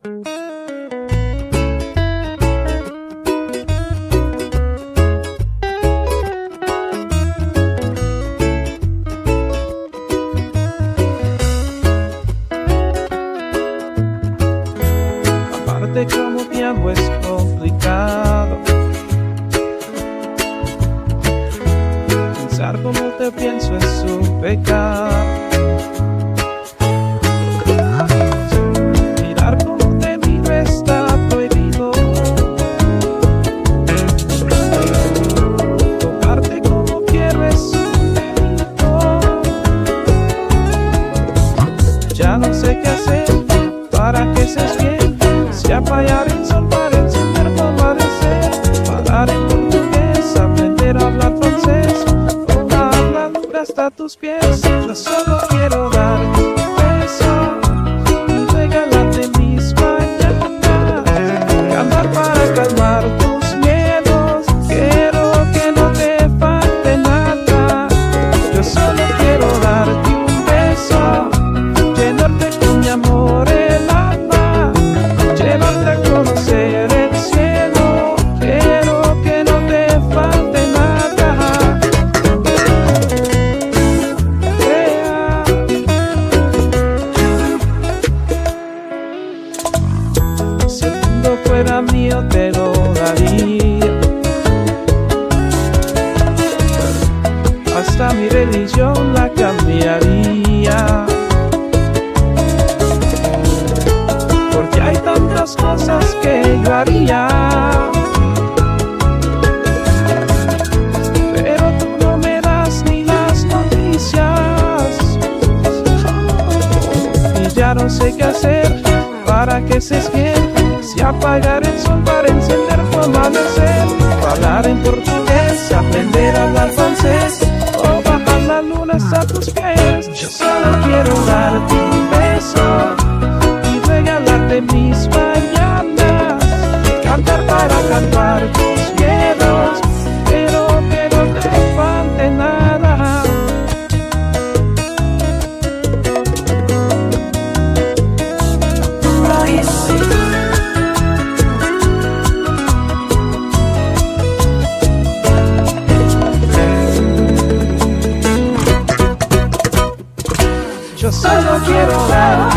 Amarte como te amo es complicado. Pensar como te pienso es un pecado. Mirar como te miro está prohibido. Tocarte como quiero es un delito. Ya no sé qué hacer para que seas bien. Si apagar el sol para encender tu amanecer, hablar en portugués, aprender a hablar francés, o hablar hasta tus pies. Yo solo quiero darte un beso y regalarte mis mañanas, cantar para calmar tus miedos. Quiero que no te falte nada. Yo solo quiero darte un beso, llenarte con mi amor el alma, llevarte a conocer el cielo. Quiero que no te falte nada. Si el mundo fuera mío te lo daría, hasta mi religión la cambiaría, porque hay tantas cosas que yo haría, pero tú no me das ni las noticias, y ya no sé qué hacer para que seas bien. Si apagar el sol para encender tu amanecer, hablar en portugués, aprender a hablar francés, o bajar la luna hasta tus pies. Yo solo quiero darte un beso y regalarte mis mañanas, cantar para calmar tus miedos. Quiero que no te falte nada. Yo solo quiero darte